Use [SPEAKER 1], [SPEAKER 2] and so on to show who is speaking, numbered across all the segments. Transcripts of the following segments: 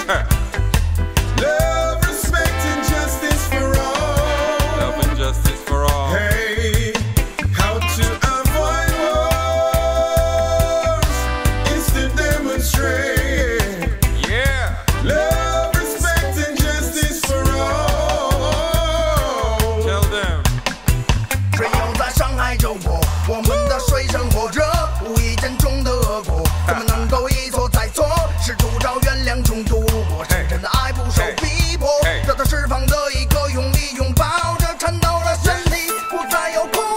[SPEAKER 1] Love, respect, and justice for all.
[SPEAKER 2] Love and justice for all.
[SPEAKER 1] Hey, how to avoid wars is to demonstrate.
[SPEAKER 2] Yeah.
[SPEAKER 1] Love, respect, and justice for all.
[SPEAKER 2] Tell them.
[SPEAKER 3] 谁又在伤害着我？我们的水深火热，无意间中的恶果，怎么能够一错再错？试图找原谅中度过，真正的爱不受逼迫，得到释放的一刻，用力拥抱着颤抖的身体，不再有恐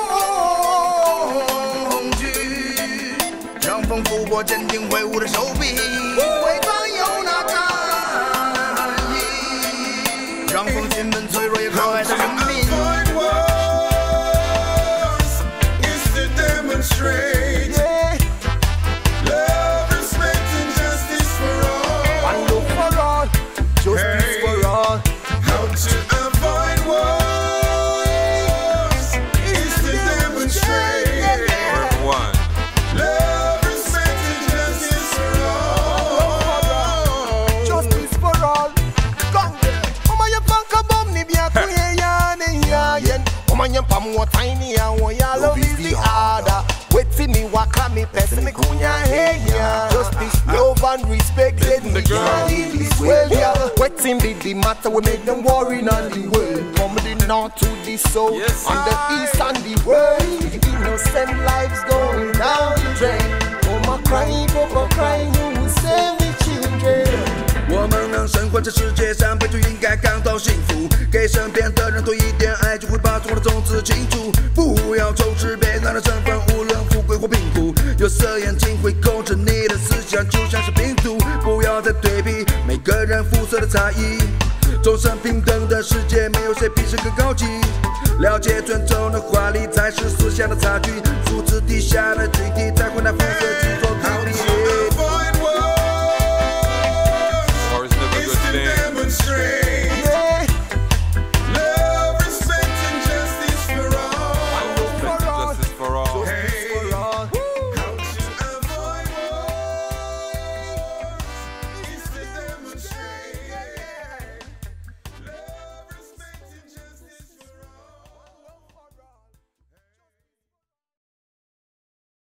[SPEAKER 3] 惧，让风拂过坚定挥舞的手臂，不会再有那战役，让风亲吻脆弱也可爱的人民。
[SPEAKER 1] Avoid wars is to demonstrate. Love, respect, and justice for all.
[SPEAKER 3] One love for all, justice for all.
[SPEAKER 1] How to avoid wars is to demonstrate.
[SPEAKER 2] Word one.
[SPEAKER 1] Love, respect, and justice for all.
[SPEAKER 3] Justice for all. Come, Mama, you fuck about me, be a queen, yeah. Mama, you pam what tiny, and what ya love is the order. Wait till me walk on me, pass me kunya, hey, yeah. Justice, love, and respect, let me
[SPEAKER 2] girl.
[SPEAKER 3] this well, yeah. Wait till be the matter, we make them worrying on the world. From the north to the south,
[SPEAKER 2] Yes,
[SPEAKER 3] on the east and the west. Innocent lives going down the drain. Mama crying, Papa crying, you will save me children.
[SPEAKER 4] 我们能生活在世界上，本就应该感到幸福。给身边的人多一点爱，就会把中国的种子清除。不要仇视别人的身份，无论富贵或贫苦。有色眼镜会控制你的思想，就像是病毒。不要再对比每个人肤色的差异。众生平等的世界，没有谁比谁更高级。了解尊重的话题才是思想的差距。数字底下的群体才会拿肤色去做对比。